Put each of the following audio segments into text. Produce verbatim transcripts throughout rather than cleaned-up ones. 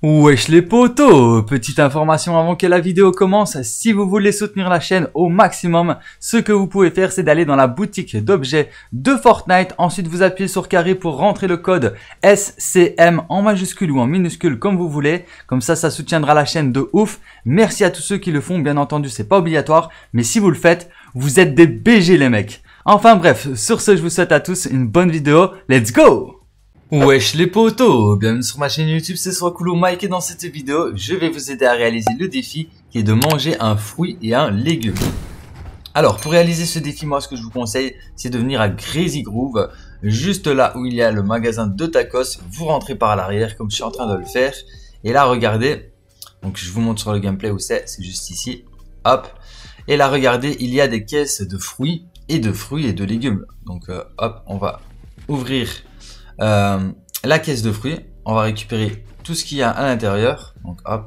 Wesh les potos, petite information avant que la vidéo commence, si vous voulez soutenir la chaîne au maximum, ce que vous pouvez faire c'est d'aller dans la boutique d'objets de Fortnite, ensuite vous appuyez sur carré pour rentrer le code S C M en majuscule ou en minuscule comme vous voulez, comme ça ça soutiendra la chaîne de ouf. Merci à tous ceux qui le font, bien entendu c'est pas obligatoire, mais si vous le faites, vous êtes des B G les mecs. Enfin bref, sur ce je vous souhaite à tous une bonne vidéo, let's go! Wesh les potos, bienvenue sur ma chaîne YouTube, c'est Swakulo Mike et dans cette vidéo, je vais vous aider à réaliser le défi qui est de manger un fruit et un légume. Alors pour réaliser ce défi, moi ce que je vous conseille, c'est de venir à Crazy Groove, juste là où il y a le magasin de tacos, vous rentrez par l'arrière comme je suis en train de le faire. Et là regardez, donc je vous montre sur le gameplay où c'est, c'est juste ici, hop. Et là regardez, il y a des caisses de fruits et de fruits et de légumes. Donc euh, hop, on va ouvrir Euh, la caisse de fruits, on va récupérer tout ce qu'il y a à l'intérieur. Donc hop,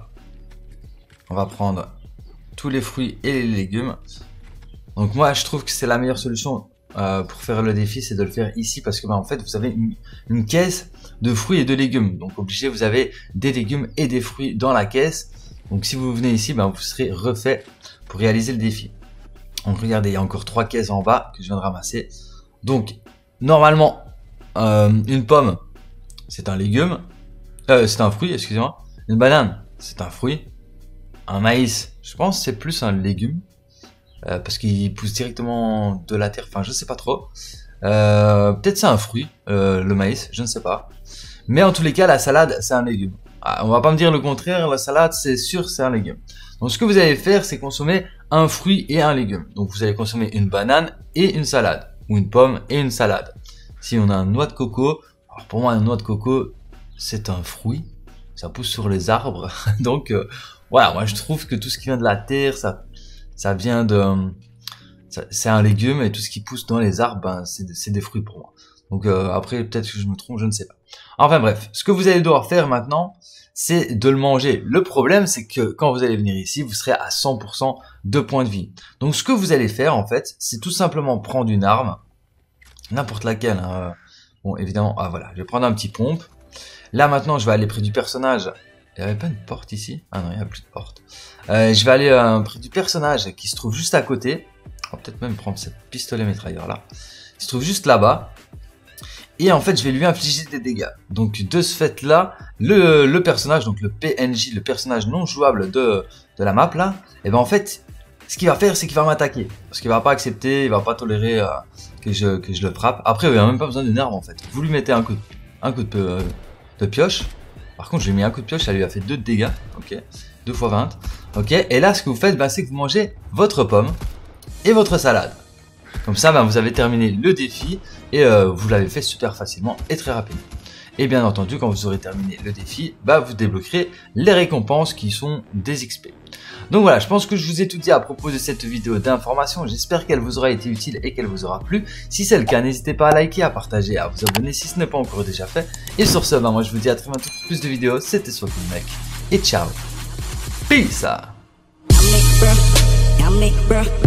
on va prendre tous les fruits et les légumes. Donc moi je trouve que c'est la meilleure solution euh, pour faire le défi, c'est de le faire ici parce que bah, en fait vous avez une, une caisse de fruits et de légumes. Donc obligé, vous avez des légumes et des fruits dans la caisse. Donc si vous venez ici, bah, vous serez refait pour réaliser le défi. Donc regardez, il y a encore trois caisses en bas que je viens de ramasser. Donc normalement Euh, une pomme, c'est un légume, euh, c'est un fruit, excusez-moi. Une banane, c'est un fruit. Un maïs, je pense c'est plus un légume, euh, parce qu'il pousse directement de la terre, enfin je sais pas trop. Euh, Peut-être c'est un fruit, euh, le maïs, je ne sais pas. Mais en tous les cas, la salade, c'est un légume. Ah, on va pas me dire le contraire, la salade, c'est sûr, c'est un légume. Donc ce que vous allez faire, c'est consommer un fruit et un légume. Donc vous allez consommer une banane et une salade, ou une pomme et une salade. Si on a une noix de coco, alors pour moi une noix de coco c'est un fruit, ça pousse sur les arbres, donc euh, voilà, moi je trouve que tout ce qui vient de la terre, ça, ça vient de, c'est un légume et tout ce qui pousse dans les arbres, ben, c'est des fruits pour moi. Donc euh, après peut-être que je me trompe, je ne sais pas. Enfin bref, ce que vous allez devoir faire maintenant, c'est de le manger. Le problème c'est que quand vous allez venir ici, vous serez à cent pour cent de points de vie. Donc ce que vous allez faire en fait, c'est tout simplement prendre une arme, n'importe laquelle, hein. Bon évidemment, ah voilà, je vais prendre un petit pompe. Là maintenant je vais aller près du personnage. Il n'y avait pas une porte ici? Ah non, il n'y a plus de porte. euh, Je vais aller euh, près du personnage qui se trouve juste à côté. On va peut-être même prendre ce pistolet mitrailleur là. Il se trouve juste là-bas. Et en fait je vais lui infliger des dégâts. Donc de ce fait là, le, le personnage, donc le P N J, le personnage non jouable de, de la map là, et ben en fait ce qu'il va faire c'est qu'il va m'attaquer. Parce qu'il va pas accepter, il va pas tolérer euh, que je, que je le frappe. Après, il n'y a même pas besoin d'une arme en fait. Vous lui mettez un coup de, un coup de, euh, de pioche. Par contre, je lui ai mis un coup de pioche, ça lui a fait deux de dégâts. Ok, deux fois vingt. Ok, et là, ce que vous faites, bah, c'est que vous mangez votre pomme et votre salade. Comme ça, bah, vous avez terminé le défi et euh, vous l'avez fait super facilement et très rapidement. Et bien entendu, quand vous aurez terminé le défi, bah, vous débloquerez les récompenses qui sont des X P. Donc voilà, je pense que je vous ai tout dit à propos de cette vidéo d'information. J'espère qu'elle vous aura été utile et qu'elle vous aura plu. Si c'est le cas, n'hésitez pas à liker, à partager, à vous abonner si ce n'est pas encore déjà fait. Et sur ce, bah, moi je vous dis à très bientôt pour plus de vidéos. C'était Swakulo Mike et ciao. Peace.